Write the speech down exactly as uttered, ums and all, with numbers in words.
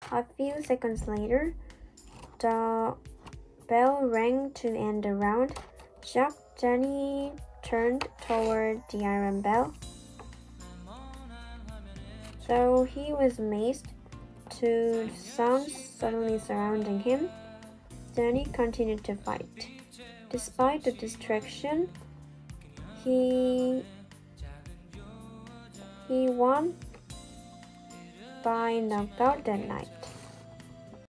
A few seconds later, the bell rang to end the round. Shocked, Danny turned toward the iron bell. Though he was amazed to the sounds suddenly surrounding him, Danny continued to fight. Despite the distraction, he he won by knockout that night.